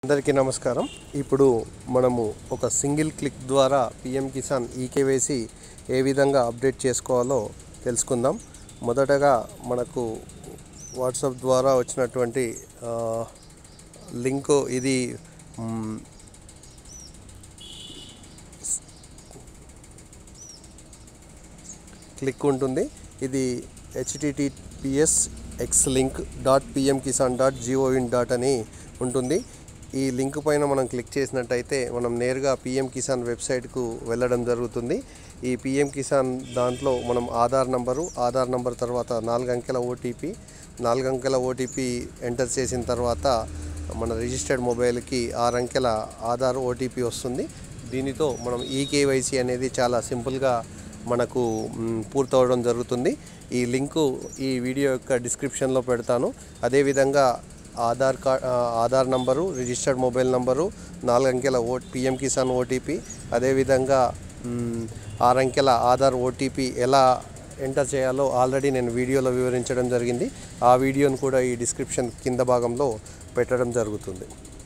అందరికీ నమస్కారం. ఇప్పుడు మనము ఒక సింగిల్ క్లిక్ ద్వారా పిఎం కిసాన్ ఈకేవైసీ ఏ విధంగా అప్డేట్ చేసుకోవాలో తెలుసుకుందాం. మొదటగా మనకు వాట్సాప్ ద్వారా వచ్చినటువంటి లింకు ఇది క్లిక్ ఉంటుంది. ఇది https://xlink.pmkisan.gov.in అని ఉంటుంది. ఈ లింక్ పైన మనం క్లిక్ చేసినట్టయితే మనం నేరుగా పిఎం కిసాన్ వెబ్సైట్కు వెళ్ళడం జరుగుతుంది. ఈ పిఎం కిసాన్ దాంట్లో మనం ఆధార్ నంబర్ తర్వాత 4 అంకెల ఓటీపీ ఎంటర్ చేసిన తర్వాత మన రిజిస్టర్డ్ మొబైల్కి 6 అంకెల ఆధార్ ఓటీపీ వస్తుంది. దీనితో మనం ఈకేవైసీ అనేది చాలా సింపుల్గా మనకు పూర్తవడం జరుగుతుంది. ఈ లింకు ఈ వీడియో యొక్క డిస్క్రిప్షన్లో పెడతాను. అదేవిధంగా Aadhaar number, registered mobile number, 4 అంకెల పిఎం కిసాన్ ఓటీపీ, అదేవిధంగా 6 అంకెల ఆధార్ ఓటీపీ ఎలా ఎంటర్ చేయాలో ఆల్రెడీ నేను వీడియోలో వివరించడం జరిగింది. ఆ వీడియోను కూడా ఈ డిస్క్రిప్షన్ కింద భాగంలో పెట్టడం జరుగుతుంది.